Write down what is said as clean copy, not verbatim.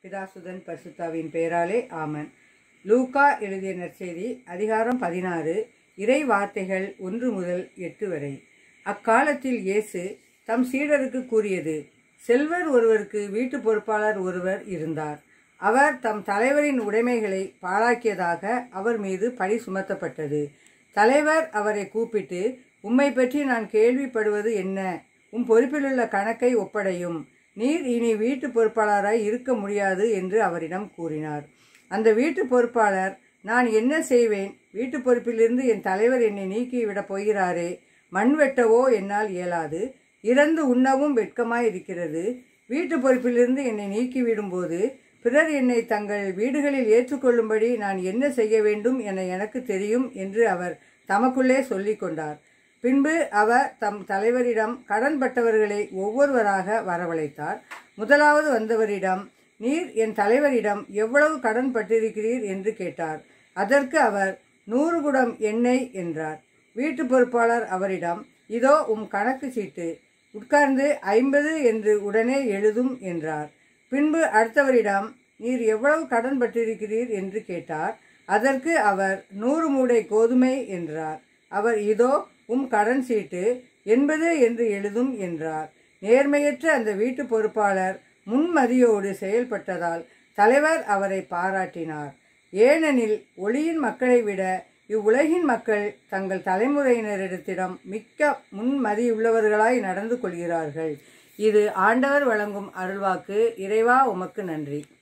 பிதாசுதன் பரிசுத்தாவின் பெயராலே ஆமன். லூக்கா எழுதிய நற்செய்தி அதிகாரம் 16 இறை வார்த்தைகள் 1 முதல் 8 வரை. அக்காலத்தில் இயேசு தம் சீடருக்கு கூறியது: செல்வர் ஒருவருக்கு வீட்டு பொறுப்பாளர் ஒருவர் இருந்தார். அவர் தம் தலைவரின் உடைமைகளை பாழாக்கியதாக அவர் மீது பழி சுமத்தப்பட்டது. தலைவர் அவரை கூப்பிட்டு, உம்மை பற்றி நான் கேள்விப்படுவது என்ன? உம் பொறுப்பிலுள்ள கணக்கை ஒப்படையும். நீர் இனி வீட்டு பொறுப்பாளராய் இருக்க முடியாது என்று அவரிடம் கூறினார். அந்த வீட்டு பொறுப்பாளர், நான் என்ன செய்வேன்? வீட்டு பொறுப்பிலிருந்து என் தலைவர் என்னை நீக்கிவிடப் போகிறாரே. மண் வெட்டவோ என்னால் இயலாது, இறந்து உண்ணவும் வெட்கமாய் இருக்கிறது. வீட்டு பொறுப்பிலிருந்து என்னை நீக்கிவிடும்போது பிறர் என்னை தங்கள் வீடுகளில் ஏற்றுக்கொள்ளும்படி நான் என்ன செய்ய வேண்டும் என எனக்கு தெரியும் என்று அவர் தமக்குள்ளே சொல்லி கொண்டார். பின்பு அவர் தம் தலைவரிடம் கடன்பட்டவர்களை ஒவ்வொருவராக வரவழைத்தார். முதலாவது வந்தவரிடம், நீர் என் தலைவரிடம் எவ்வளவு கடன் பட்டிருக்கிறீர் என்று கேட்டார். அதற்கு அவர் 100 குடம் எண்ணெய் என்றார். வீட்டு பொறுப்பாளர் அவரிடம், இதோ உம் கணக்கு சீட்டு, உட்கார்ந்து 50 என்று உடனே எழுதும் என்றார். பின்பு அடுத்தவரிடம், நீர் எவ்வளவு கடன் பட்டிருக்கிறீர் என்று கேட்டார். அதற்கு அவர் 100 மூடை கோதுமை என்றார். அவர், இதோ உம் கடன் சீட்டு, 80 என்று எழுதும் என்றார். நேர்மையற்ற அந்த வீட்டு பொறுப்பாளர் முன்மதியோடு செயல்பட்டதால் தலைவர் அவரை பாராட்டினார். ஏனெனில் ஒளியின் மக்களை விட இவ்வுலகின் மக்கள் தங்கள் தலைமுறையினரிடத்திடம் மிக்க முன்மதியுள்ளவர்களாய் நடந்து கொள்கிறார்கள். இது ஆண்டவர் வழங்கும் அருள்வாக்கு. இறைவா, உமக்கு நன்றி.